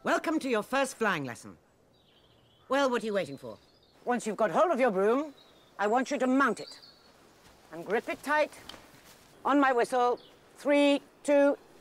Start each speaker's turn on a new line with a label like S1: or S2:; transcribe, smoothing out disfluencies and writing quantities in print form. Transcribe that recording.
S1: Welcome to your first flying lesson. Well, what are you waiting for?
S2: Once you've got hold of your broom, I want you to mount it. And grip it tight. On my whistle. 3, 2,